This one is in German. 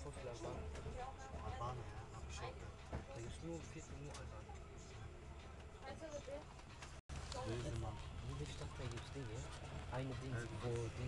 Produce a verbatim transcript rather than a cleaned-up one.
voll viele Albaner. Albaner, ja, hab ich auch gehört. Da gibt's nur vierzig nur Albaner. Böse, Mann. In der Stadt, da gibt's Dinge. Eine Ding, Ja. wo